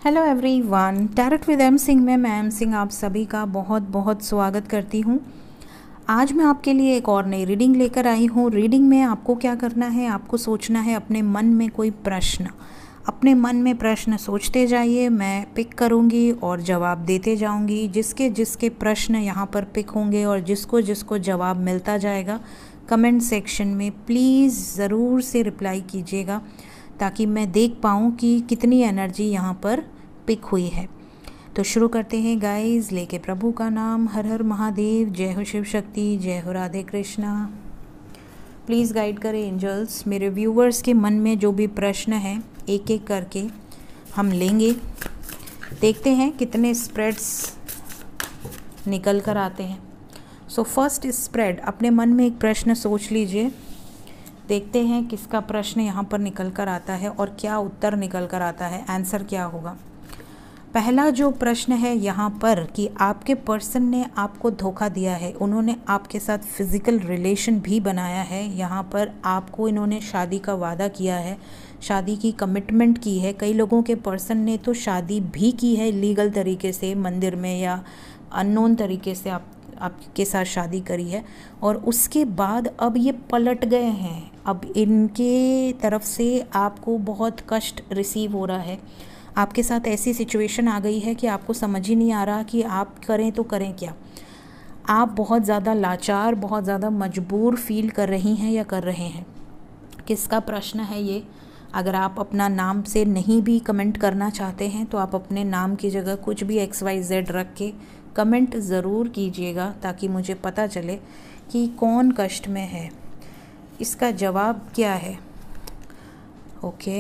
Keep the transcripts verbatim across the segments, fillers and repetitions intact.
Hello everyone, tarot with M Singh में मैं M Singh आप सभी का बहुत बहुत स्वागत करती हूँ। आज मैं आपके लिए एक और नई रीडिंग लेकर आई हूँ। रीडिंग में आपको क्या करना है, आपको सोचना है अपने मन में कोई प्रश्न। अपने मन में प्रश्न सोचते जाइए, मैं पिक करूँगी और जवाब देते जाऊँगी। जिसके जिसके प्रश्न यहाँ पर पिक होंगे और जिसको जिसको जवाब मिलता जाएगा, कमेंट सेक्शन में प्लीज़ ज़रूर से रिप्लाई कीजिएगा ताकि मैं देख पाऊँ कि कितनी एनर्जी यहाँ पर पिक हुई है। तो शुरू करते हैं गाइस, लेके प्रभु का नाम। हर हर महादेव, जय हो शिव शक्ति, जय हो राधे कृष्णा। प्लीज़ गाइड करें एंजल्स। मेरे व्यूवर्स के मन में जो भी प्रश्न हैं एक एक करके हम लेंगे। देखते हैं कितने स्प्रेड्स निकल कर आते हैं। सो फर्स्ट स्प्रेड, अपने मन में एक प्रश्न सोच लीजिए। देखते हैं किसका प्रश्न यहाँ पर निकल कर आता है और क्या उत्तर निकल कर आता है, आंसर क्या होगा। पहला जो प्रश्न है यहाँ पर कि आपके पर्सन ने आपको धोखा दिया है, उन्होंने आपके साथ फिज़िकल रिलेशन भी बनाया है। यहाँ पर आपको इन्होंने शादी का वादा किया है, शादी की कमिटमेंट की है। कई लोगों के पर्सन ने तो शादी भी की है लीगल तरीके से, मंदिर में या अननोन तरीके से आप आपके साथ शादी करी है और उसके बाद अब ये पलट गए हैं। अब इनके तरफ से आपको बहुत कष्ट रिसीव हो रहा है। आपके साथ ऐसी सिचुएशन आ गई है कि आपको समझ ही नहीं आ रहा कि आप करें तो करें क्या। आप बहुत ज़्यादा लाचार, बहुत ज़्यादा मजबूर फील कर रही हैं या कर रहे हैं। किसका प्रश्न है ये? अगर आप अपना नाम से नहीं भी कमेंट करना चाहते हैं तो आप अपने नाम की जगह कुछ भी एक्स वाई जेड रख के कमेंट ज़रूर कीजिएगा ताकि मुझे पता चले कि कौन कष्ट में है। इसका जवाब क्या है? ओके,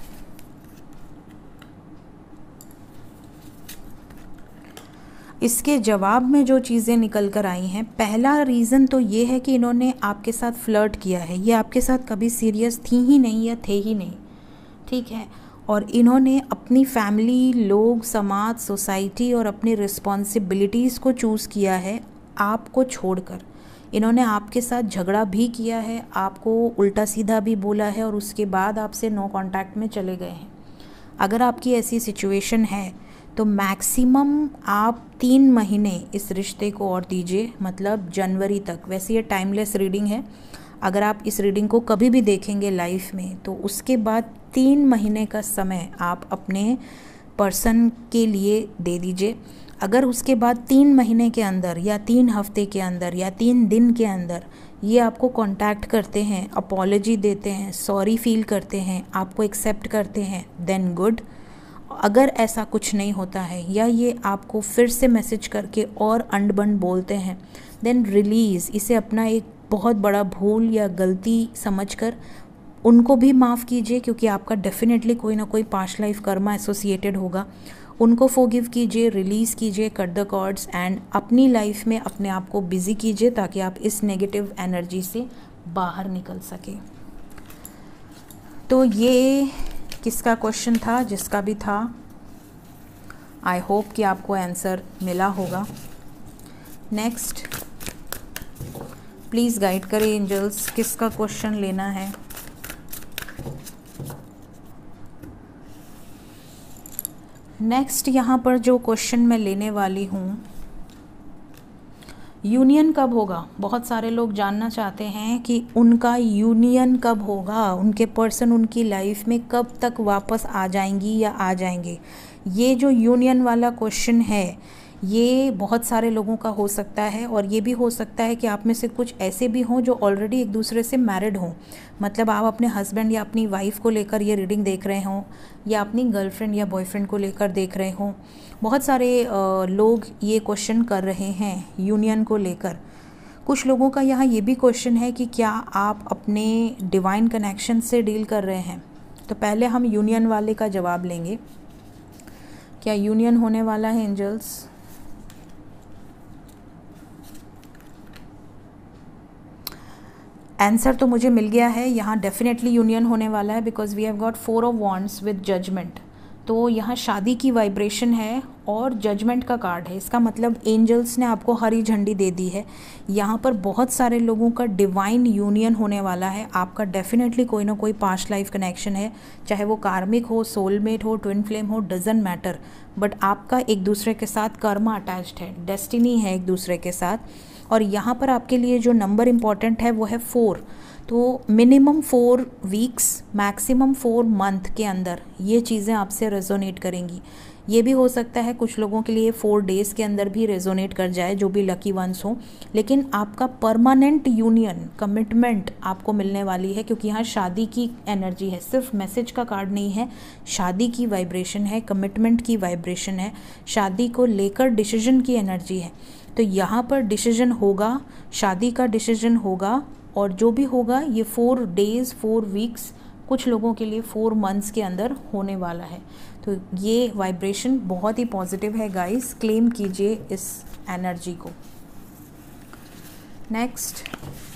इसके जवाब में जो चीज़ें निकल कर आई हैं, पहला रीज़न तो ये है कि इन्होंने आपके साथ फ्लर्ट किया है। ये आपके साथ कभी सीरियस थी ही नहीं या थे ही नहीं, ठीक है। और इन्होंने अपनी फैमिली, लोग, समाज, सोसाइटी और अपनी रिस्पॉन्सिबिलिटीज़ को चूज़ किया है आपको छोड़कर। इन्होंने आपके साथ झगड़ा भी किया है, आपको उल्टा सीधा भी बोला है और उसके बाद आपसे नो कांटेक्ट में चले गए हैं। अगर आपकी ऐसी सिचुएशन है तो मैक्सिमम आप तीन महीने इस रिश्ते को और दीजिए, मतलब जनवरी तक। वैसे ये टाइमलेस रीडिंग है, अगर आप इस रीडिंग को कभी भी देखेंगे लाइफ में तो उसके बाद तीन महीने का समय आप अपने पर्सन के लिए दे दीजिए। अगर उसके बाद तीन महीने के अंदर या तीन हफ्ते के अंदर या तीन दिन के अंदर ये आपको कांटेक्ट करते हैं, अपॉलॉजी देते हैं, सॉरी फील करते हैं, आपको एक्सेप्ट करते हैं, देन गुड। अगर ऐसा कुछ नहीं होता है या ये आपको फिर से मैसेज करके और अंड-बंड बोलते हैं, देन रिलीज़। इसे अपना एक बहुत बड़ा भूल या गलती समझकर उनको भी माफ़ कीजिए, क्योंकि आपका डेफिनेटली कोई ना कोई पास्ट लाइफ कर्मा एसोसिएटेड होगा। उनको फॉरगिव कीजिए, रिलीज़ कीजिए, कट द कॉर्ड्स एंड अपनी लाइफ में अपने आप को बिज़ी कीजिए ताकि आप इस नेगेटिव एनर्जी से बाहर निकल सके। तो ये किसका क्वेश्चन था? जिसका भी था, आई होप कि आपको आंसर मिला होगा। नेक्स्ट प्लीज़ गाइड करें एंजल्स, किसका क्वेश्चन लेना है। नेक्स्ट यहाँ पर जो क्वेश्चन मैं लेने वाली हूँ, यूनियन कब होगा। बहुत सारे लोग जानना चाहते हैं कि उनका यूनियन कब होगा, उनके पर्सन उनकी लाइफ में कब तक वापस आ जाएंगी या आ जाएंगे। ये जो यूनियन वाला क्वेश्चन है ये बहुत सारे लोगों का हो सकता है और ये भी हो सकता है कि आप में से कुछ ऐसे भी हों जो ऑलरेडी एक दूसरे से मैरिड हों। मतलब आप अपने हस्बैंड या अपनी वाइफ को लेकर ये रीडिंग देख रहे हों या अपनी गर्लफ्रेंड या बॉयफ्रेंड को लेकर देख रहे हों। बहुत सारे लोग ये क्वेश्चन कर रहे हैं यूनियन को लेकर। कुछ लोगों का यहाँ ये भी क्वेश्चन है कि क्या आप अपने डिवाइन कनेक्शन से डील कर रहे हैं। तो पहले हम यूनियन वाले का जवाब लेंगे। क्या यूनियन होने वाला है एंजल्स? आंसर तो मुझे मिल गया है, यहाँ डेफिनेटली यूनियन होने वाला है because we have got four of wands with judgement. तो यहाँ शादी की वाइब्रेशन है और जजमेंट का कार्ड है। इसका मतलब एंजल्स ने आपको हरी झंडी दे दी है। यहाँ पर बहुत सारे लोगों का डिवाइन यूनियन होने वाला है। आपका डेफिनेटली कोई ना कोई पास्ट लाइफ कनेक्शन है, चाहे वो कार्मिक हो, सोलमेट हो, ट्विन फ्लेम हो, डजेंट मैटर, बट आपका एक दूसरे के साथ कर्मा अटैच्ड है, डेस्टिनी है एक दूसरे के साथ। और यहाँ पर आपके लिए जो नंबर इम्पॉर्टेंट है वो है फोर। तो minimum four weeks, maximum four month के अंदर ये चीज़ें आपसे रेजोनेट करेंगी। ये भी हो सकता है कुछ लोगों के लिए फोर डेज़ के अंदर भी रेजोनेट कर जाए, जो भी लकी वंस हो, लेकिन आपका परमानेंट यूनियन, कमिटमेंट आपको मिलने वाली है, क्योंकि यहाँ शादी की एनर्जी है। सिर्फ मैसेज का कार्ड नहीं है, शादी की वाइब्रेशन है, कमिटमेंट की वाइब्रेशन है, शादी को लेकर डिसीजन की एनर्जी है। तो यहाँ पर डिसीजन होगा, शादी का डिसीजन होगा, और जो भी होगा ये फोर डेज़, फोर वीक्स, कुछ लोगों के लिए फोर मंथ्स के अंदर होने वाला है। तो ये वाइब्रेशन बहुत ही पॉजिटिव है गाइस, क्लेम कीजिए इस एनर्जी को। नेक्स्ट,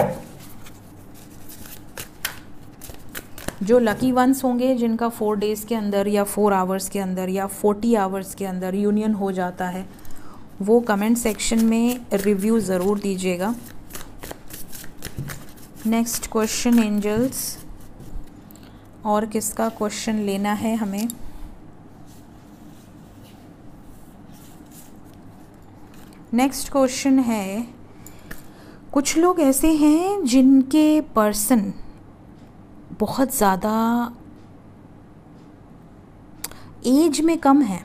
जो लकी वंस होंगे जिनका फोर डेज़ के अंदर या फोर आवर्स के अंदर या फोर्टी आवर्स के अंदर यूनियन हो जाता है, वो कमेंट सेक्शन में रिव्यू ज़रूर दीजिएगा। नेक्स्ट क्वेश्चन एंजल्स, और किसका क्वेश्चन लेना है हमें? नेक्स्ट क्वेश्चन है, कुछ लोग ऐसे हैं जिनके पर्सन बहुत ज़्यादा एज में कम है।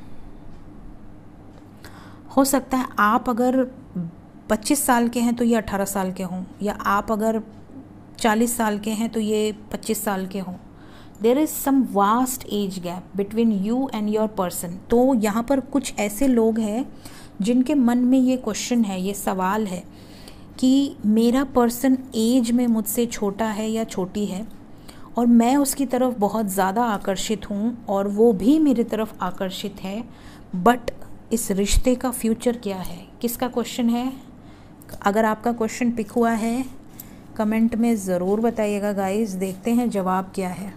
हो सकता है आप अगर पच्चीस साल के हैं तो ये अठारह साल के हों, या आप अगर चालीस साल के हैं तो ये पच्चीस साल के हों। There is some vast age gap between you and your person. तो यहाँ पर कुछ ऐसे लोग हैं जिनके मन में ये क्वेश्चन है, ये सवाल है कि मेरा पर्सन एज में मुझसे छोटा है या छोटी है, और मैं उसकी तरफ बहुत ज़्यादा आकर्षित हूँ और वो भी मेरी तरफ आकर्षित है, बट इस रिश्ते का फ्यूचर क्या है? किसका क्वेश्चन है? अगर आपका क्वेश्चन पिक हुआ है कमेंट में ज़रूर बताइएगा गाइस, देखते हैं जवाब क्या है।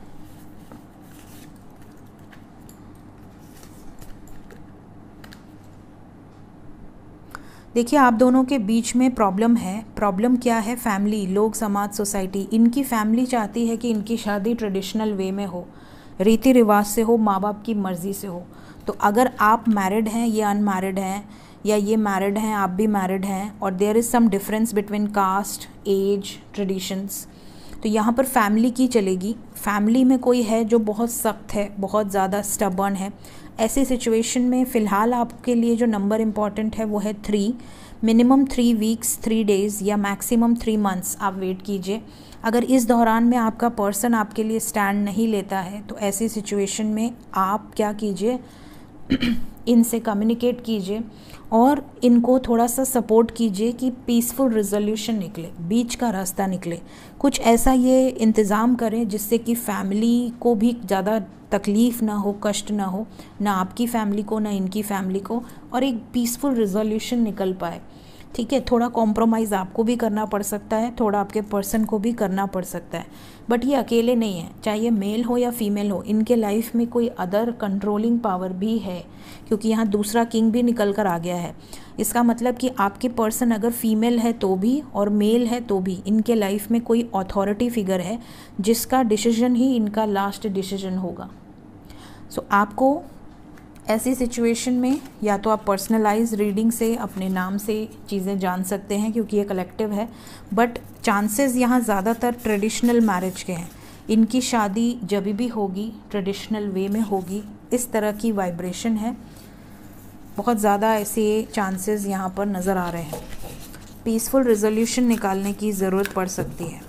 देखिए, आप दोनों के बीच में प्रॉब्लम है। प्रॉब्लम क्या है? फैमिली, लोग, समाज, सोसाइटी। इनकी फैमिली चाहती है कि इनकी शादी ट्रेडिशनल वे में हो, रीति रिवाज से हो, माँ बाप की मर्ज़ी से हो। तो अगर आप मैरिड हैं, ये अनमैरिड हैं, या ये मैरिड हैं, आप भी मैरिड हैं, और there is some difference between caste, age, traditions, तो यहाँ पर फैमिली की चलेगी। फैमिली में कोई है जो बहुत सख्त है, बहुत ज़्यादा स्टबर्न है। ऐसी सिचुएशन में फ़िलहाल आपके लिए जो नंबर इम्पॉर्टेंट है वो है three. Minimum three weeks, three days या मैक्सिमम थ्री मंथ्स आप वेट कीजिए। अगर इस दौरान में आपका पर्सन आपके लिए स्टैंड नहीं लेता है तो ऐसी सिचुएशन में आप क्या कीजिए, इनसे कम्युनिकेट कीजिए और इनको थोड़ा सा सपोर्ट कीजिए कि पीसफुल रिजोल्यूशन निकले, बीच का रास्ता निकले। कुछ ऐसा ये इंतज़ाम करें जिससे कि फैमिली को भी ज़्यादा तकलीफ़ ना हो, कष्ट ना हो, ना आपकी फ़ैमिली को, ना इनकी फ़ैमिली को, और एक पीसफुल रिजोल्यूशन निकल पाए। ठीक है, थोड़ा कॉम्प्रोमाइज़ आपको भी करना पड़ सकता है, थोड़ा आपके पर्सन को भी करना पड़ सकता है, बट ये अकेले नहीं है। चाहे ये मेल हो या फीमेल हो, इनके लाइफ में कोई अदर कंट्रोलिंग पावर भी है, क्योंकि यहाँ दूसरा किंग भी निकल कर आ गया है। इसका मतलब कि आपके पर्सन अगर फीमेल है तो भी और मेल है तो भी इनके लाइफ में कोई अथॉरिटी फिगर है जिसका डिसीजन ही इनका लास्ट डिसीजन होगा। सो so, आपको ऐसी सिचुएशन में या तो आप पर्सनलाइज रीडिंग से अपने नाम से चीज़ें जान सकते हैं, क्योंकि ये कलेक्टिव है, बट चांसेस यहाँ ज़्यादातर ट्रेडिशनल मैरिज के हैं। इनकी शादी जब भी होगी ट्रेडिशनल वे में होगी, इस तरह की वाइब्रेशन है। बहुत ज़्यादा ऐसे चांसेस यहाँ पर नज़र आ रहे हैं। पीसफुल रिजोल्यूशन निकालने की ज़रूरत पड़ सकती है।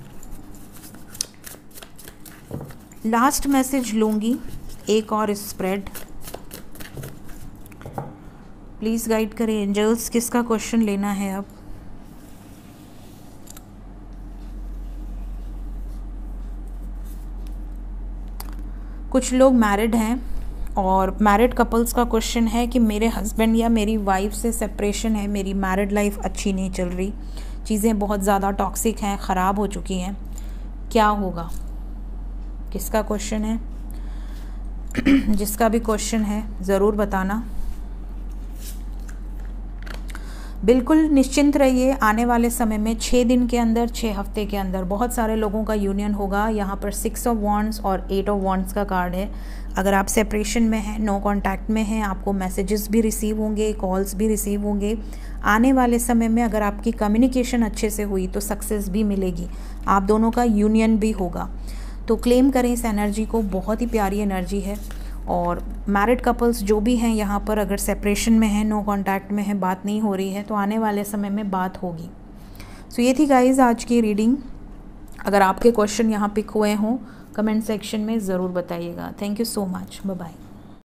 लास्ट मैसेज लूँगी, एक और स्प्रेड प्लीज़ गाइड करें एंजल्स, किसका क्वेश्चन लेना है अब? कुछ लोग मैरिड हैं और मैरिड कपल्स का क्वेश्चन है कि मेरे हस्बैंड या मेरी वाइफ से सेपरेशन है, मेरी मैरिड लाइफ अच्छी नहीं चल रही, चीज़ें बहुत ज़्यादा टॉक्सिक हैं, ख़राब हो चुकी हैं, क्या होगा? किसका क्वेश्चन है? जिसका भी क्वेश्चन है ज़रूर बताना। बिल्कुल निश्चिंत रहिए, आने वाले समय में छः दिन के अंदर, छः हफ्ते के अंदर बहुत सारे लोगों का यूनियन होगा। यहाँ पर सिक्स ऑफ वॉन्ड्स और एट ऑफ वॉन्ड्स का कार्ड है। अगर आप सेपरेशन में हैं, नो कांटेक्ट में हैं, आपको मैसेजेस भी रिसीव होंगे, कॉल्स भी रिसीव होंगे। आने वाले समय में अगर आपकी कम्युनिकेशन अच्छे से हुई तो सक्सेस भी मिलेगी, आप दोनों का यूनियन भी होगा। तो क्लेम करें इस एनर्जी को, बहुत ही प्यारी एनर्जी है। और मैरिड कपल्स जो भी हैं यहाँ पर, अगर सेपरेशन में हैं, नो कांटेक्ट में हैं, बात नहीं हो रही है, तो आने वाले समय में बात होगी। सो so, ये थी गाइज आज की रीडिंग। अगर आपके क्वेश्चन यहाँ पिक हुए हों कमेंट सेक्शन में ज़रूर बताइएगा। Thank you so much, bye bye.